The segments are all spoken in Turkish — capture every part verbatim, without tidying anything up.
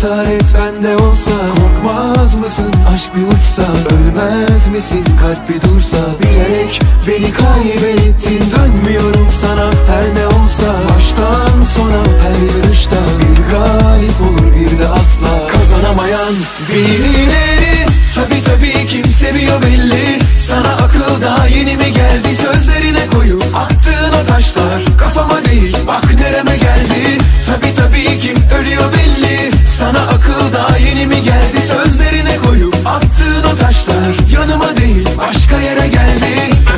cesaret bende olsa, korkmaz mısın aşk bir uçsa? Ölmez misin kalp bir dursa? Bilerek beni kaybettin, dönmüyorum sana her ne olsa. Baştan sona her yarışta bir galip olur bir de asla kazanamayan birileri. Tabi tabi kim seviyor belli. Sana akıl daha yeni mi geldi? Sözlerine koyup attığın o taşlar kafama değil bak nereme geldi. Tabi tabi kim ölüyor belli. Sana akıl daha yeni mi geldi? Sözlerine koyup attığın o taşlar yanıma değil başka yere geldi.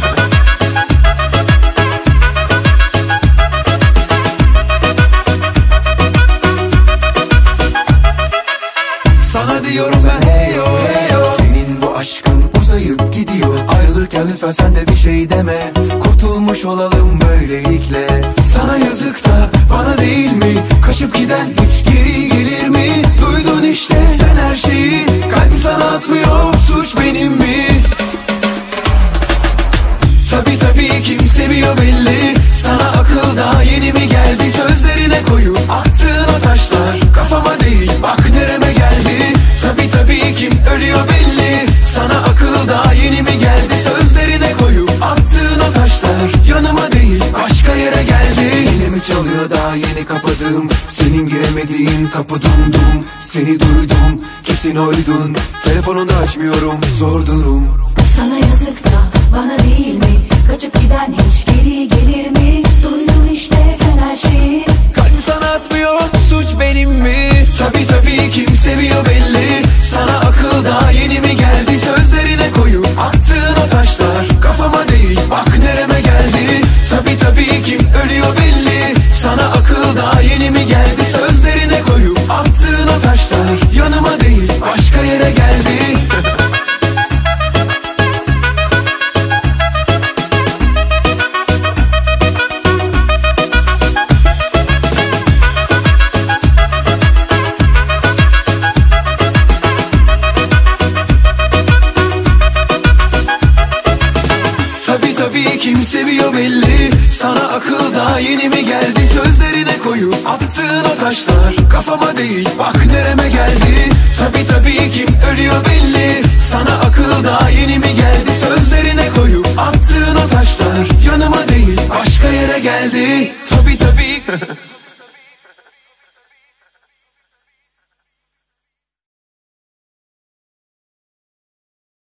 Sana diyorum ben hey yo hey yo, senin bu aşkın uzayıp gidiyor. Ayrılırken lütfen sen de bir şey deme, kurtulmuş olalım böylelikle. Sana yazık da bana değil mi? Kaçıp giden hiç geri gelir mi? Duydun işte sen her şeyi, kalbim sana atmıyor, suç benim mi? Tabi tabi kim seviyor belli. Sana akıl daha yeni mi geldi? Sözlerine koyup attığın o taşlar kafama değil bak nereme geldi. Tabi tabi kim ölüyor belli. Sana akıl daha yeni mi geldi? Sözlerine koyup attığın o taşlar yanıma değil başka yere geldi. Yine mi çalıyor daha yeni kapadığım, senin giremediğin kapı dum dum. Seni duydum kesin oydun, telefonunu açmıyorum zor durum. Sana yazık da bana değil mi? Kaçıp giden hiç geri gelir mi? Duydun işte sen her şeyi, kalbim sana atmıyor, suç benim mi? Tabi tabi kim seviyor belli. Sana akıl daha yeni mi geldi? Sözlerine koyup attığın o taşlar kafama değil bak nereme geldi. Tabi tabi kim ölüyor belli. Sana akıl daha yeni mi geldi? Sözlerine koyup attığın o taşlar yanıma değil başka yere geldi. Tabi tabi kim seviyor belli. Sana akıl daha yeni mi geldi? Sözlerine koyup attığın o taşlar kafama değil bak nereme geldi. Tabi tabi kim ölüyor belli. Sana akıl daha yeni mi geldi? Sözlerine koyup attığın o taşlar yanıma değil başka yere geldi. Tabi tabi